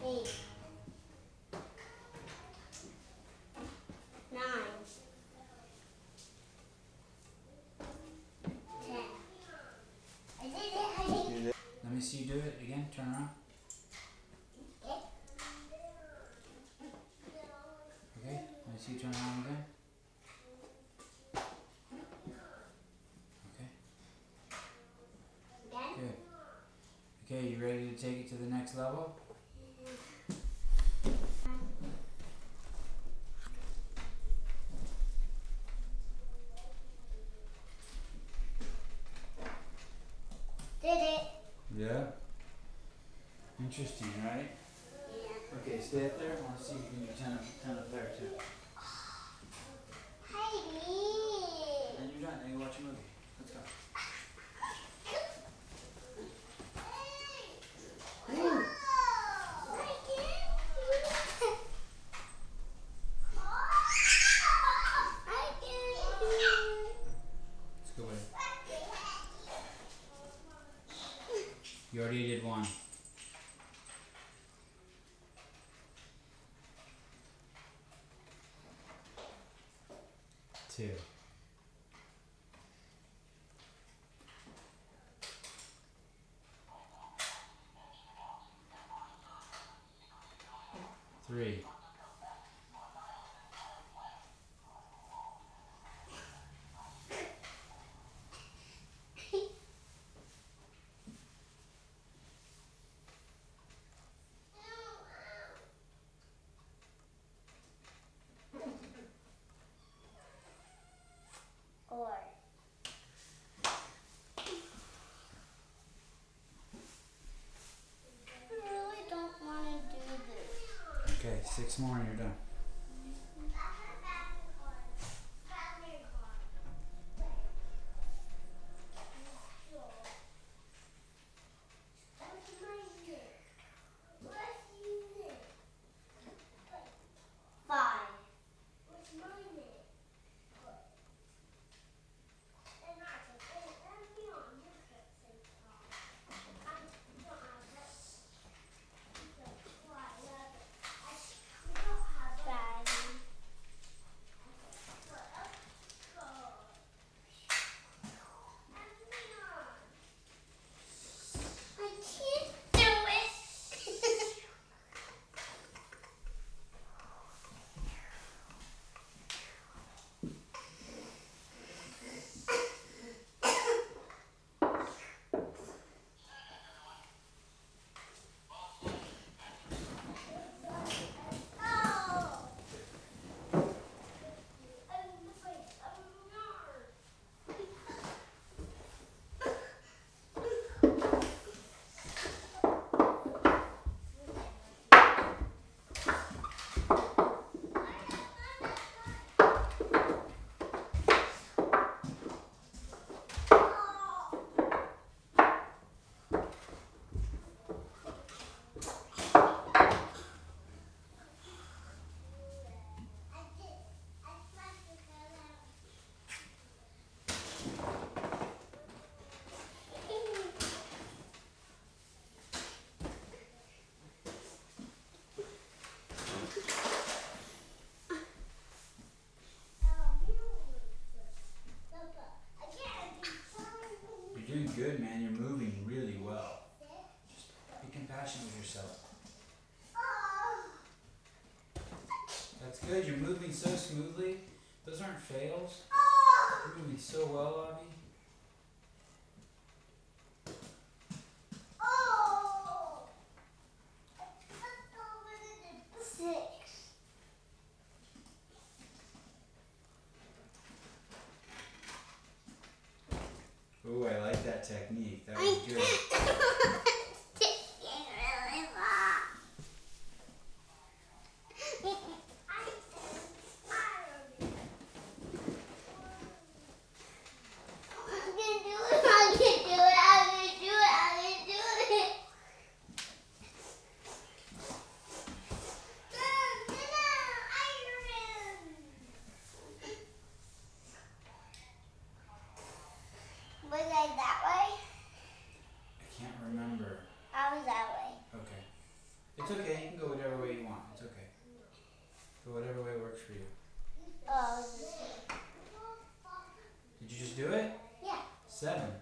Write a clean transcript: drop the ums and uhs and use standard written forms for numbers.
8, 9, 10. I did it. Let me see you do it again. Turn around. Okay. Let me see you turn around again. Okay. Good. Okay, you ready to take it to the next level? Did it. Yeah. Interesting, right? Yeah. Okay, stay up there. I want to see if you can do 10 up there too. Heidi. And you're done. Now you watch a movie. Let's go. Let's go, buddy. You already did one. 2. 3. 4. I really don't want to do this. Okay, 6 more and you're done. You're doing good, man. You're moving really well. Just be compassionate with yourself. That's good. You're moving so smoothly. Those aren't fails. You're moving so well, Avi. Ooh, I like that technique. That was good. Was I that way? I It's okay. You can go whatever way you want. It's okay. Go whatever way works for you. This way. Did you just do it? Yeah. 7.